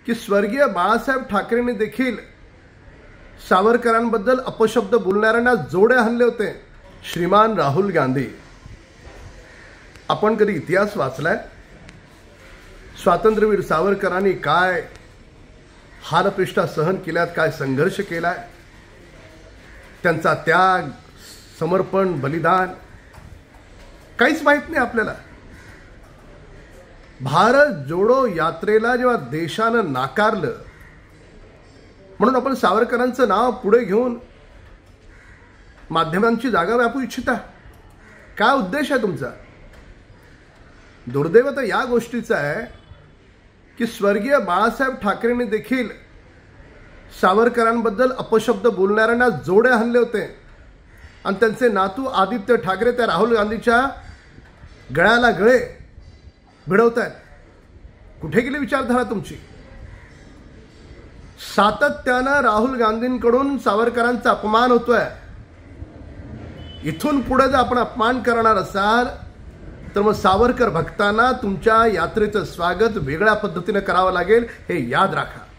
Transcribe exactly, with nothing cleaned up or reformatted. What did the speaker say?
की स्वर्गीय बाळासाहेब ठाकरेंनी देखील सावरकरांबद्दल अपशब्द बोलणाऱ्यांना जोडे हल्ले होते। श्रीमान राहुल गांधी, आपण कधी इतिहास वाचलाय? स्वातंत्र्यवीर सावरकरांनी काय हालअपेष्टा सहन केल्यात, काय संघर्ष केलाय, त्यांचा त्याग, समर्पण, बलिदान काहीच माहित नाही आपल्याला। भारत जोडो यात्रेला जेव्हा देशानं नाकारलं, म्हणून आपण सावरकरांचं नाव पुढे घेऊन माध्यमांची जागा व्यापू इच्छिता? काय उद्देश आहे तुमचा? दुर्दैव तर या गोष्टीचा आहे की स्वर्गीय बाळासाहेब ठाकरेंनी देखील सावरकरांबद्दल अपशब्द बोलणाऱ्यांना जोडे हल्ले होते आणि त्यांचे नातू आदित्य ठाकरे त्या राहुल गांधीच्या गळ्याला गळे भिडवतायत। कुठे गेली विचारधारा तुमची? सातत्यानं राहुल गांधींकडून सावरकरांचा अपमान होतोय। इथून पुढे जर आपण अपमान करणार असाल तर मग सावरकर भक्तांना तुमच्या यात्रेचं स्वागत वेगळ्या पद्धतीने करावं लागेल, हे याद राखा।